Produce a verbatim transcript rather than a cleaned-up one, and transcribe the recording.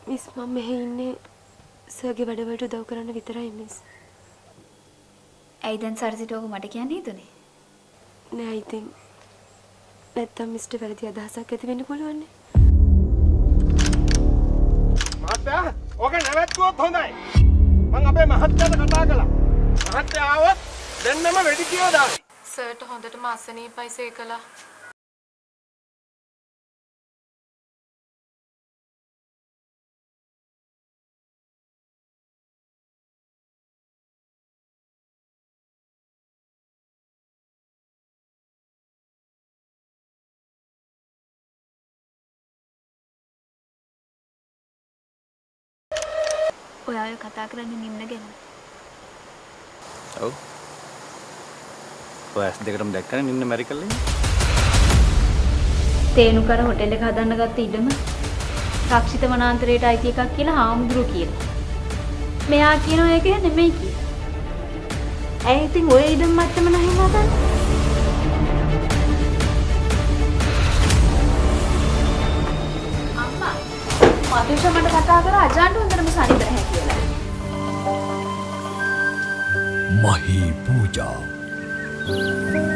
Miss මම මෙහෙ ඉන්නේ සර්ගේ වැඩවලට උදව් කරන්න විතරයි මිස්. ඇයි දැන් සරසිට ඔක මට කියන්න හිතුනේ? නෑ ඉතින් නැත්තම් මිස්ටර් වැරදි අදහසක් ඇති වෙන්න පුළුවන් නේ. මහත්තයා ඕක නැවැත්තුවොත් හොඳයි. මං අපේ මහත්තයාට කතා කළා. මහත්තයා ආවොත් දෙන්නම වෙඩි කියෝ දායි. සර්ට හොඳටම අසනීපයි සේකලා. ඔයාව කතා කරන්නේ නින්න ගැන. ඔව්. ඔය ඇස් දෙකටම දැක්කනේ නින්න මැරිකල්ලේ. තේනුකර හොටෙල් එක හදන්න ගත්ත ඉඩම රක්ෂිත වනාන්තරයට අයිති එකක් කියලා හාමුදුරුවෝ කියනවා. මෙයා කියනවා ඒක නෙමෙයි කියලා. ඇයි ඉතින් ඔය ඉඩම මත්තම නැහැ හදන්නේ? අම්මා මදුෂා මට කතා කරා අජාන්ට හොඳටම සනීප නැහැ කියලා. මහී පූජා